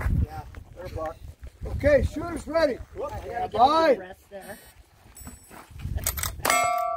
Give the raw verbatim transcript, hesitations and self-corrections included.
Yeah, they're a buck. Okay, shooters ready. Whoop, I gotta Bye. get the rest there.